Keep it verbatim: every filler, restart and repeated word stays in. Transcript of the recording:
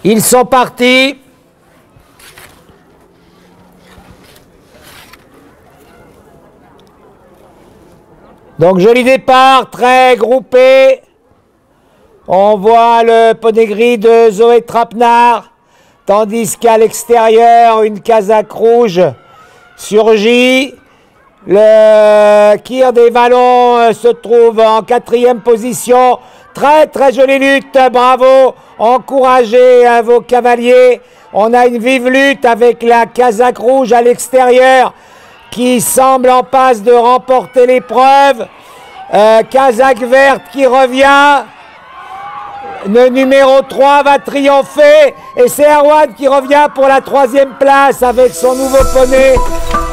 Ils sont partis. Donc joli départ, très groupé. On voit le poney gris de Zoé Trapenard, tandis qu'à l'extérieur, une casaque rouge surgit. Le Kir des Vallons se trouve en quatrième position. Très très jolie lutte, bravo, encouragez hein, vos cavaliers. On a une vive lutte avec la casaque rouge à l'extérieur qui semble en passe de remporter l'épreuve. Euh, casaque verte qui revient. Le numéro trois va triompher et c'est Erwan qui revient pour la troisième place avec son nouveau poney.